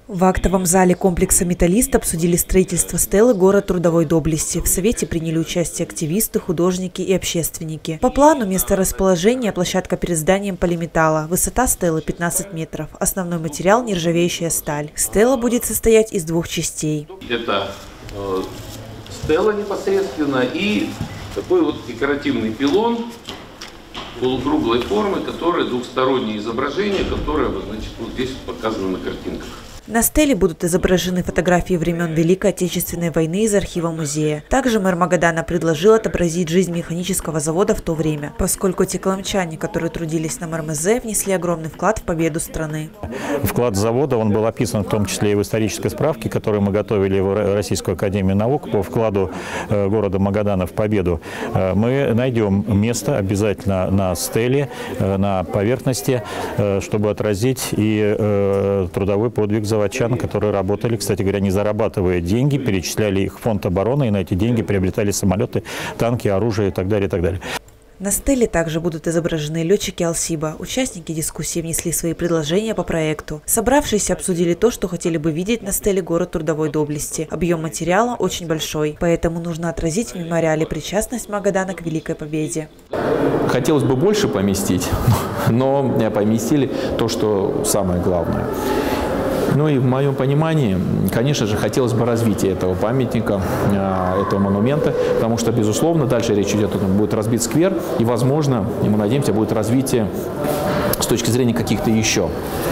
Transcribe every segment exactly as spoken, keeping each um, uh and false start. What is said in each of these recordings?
В актовом зале комплекса «Металлист» обсудили строительство стелы «Город трудовой доблести». В совете приняли участие активисты, художники и общественники. По плану место расположения – площадка перед зданием полиметалла. Высота стелы – пятнадцать метров. Основной материал – нержавеющая сталь. Стела будет состоять из двух частей. Это э, стела непосредственно и такой вот декоративный пилон полукруглой формы, который двухстороннее изображение, которое, значит, вот здесь показано на картинках. На стеле будут изображены фотографии времен Великой Отечественной войны из архива музея. Также мэр Магадана предложил отобразить жизнь механического завода в то время, поскольку те колымчане, которые трудились на МРМЗ, внесли огромный вклад в победу страны. Вклад завода он был описан в том числе и в исторической справке, которую мы готовили в Российскую академию наук по вкладу города Магадана в победу. Мы найдем место обязательно на стеле, на поверхности, чтобы отразить и трудовой подвиг завода. Заводчан, которые работали, кстати говоря, не зарабатывая деньги, перечисляли их в фонд обороны и на эти деньги приобретали самолеты, танки, оружие и так далее, и так далее. На стеле также будут изображены летчики Алсиба. Участники дискуссии внесли свои предложения по проекту. Собравшиеся обсудили то, что хотели бы видеть на стеле «Город трудовой доблести». Объем материала очень большой, поэтому нужно отразить в мемориале причастность Магадана к Великой Победе. Хотелось бы больше поместить, но поместили то, что самое главное. Ну и в моем понимании, конечно же, хотелось бы развития этого памятника, этого монумента, потому что, безусловно, дальше речь идет о том, будет разбит сквер, и, возможно, и мы надеемся, будет развитие с точки зрения каких-то еще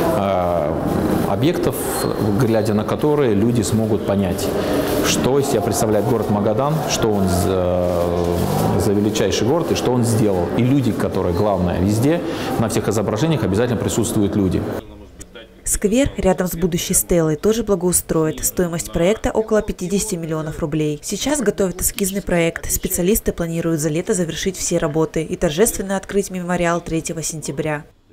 объектов, глядя на которые люди смогут понять, что из себя представляет город Магадан, что он за, за величайший город и что он сделал. И люди, которые, главное, везде, на всех изображениях обязательно присутствуют люди. Сквер рядом с будущей стелой тоже благоустроит. Стоимость проекта около пятидесяти миллионов рублей. Сейчас готовят эскизный проект. Специалисты планируют за лето завершить все работы и торжественно открыть мемориал третьего сентября.